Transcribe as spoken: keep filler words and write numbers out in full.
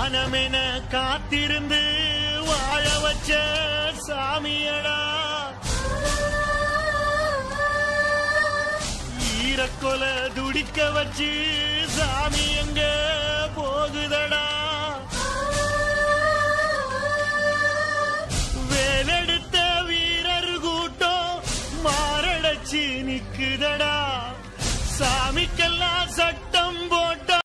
வானமென காத்திருந்து வாழ வச்ச சாமியடா ஈரக்கொல துடிக்க வச்சு சாமி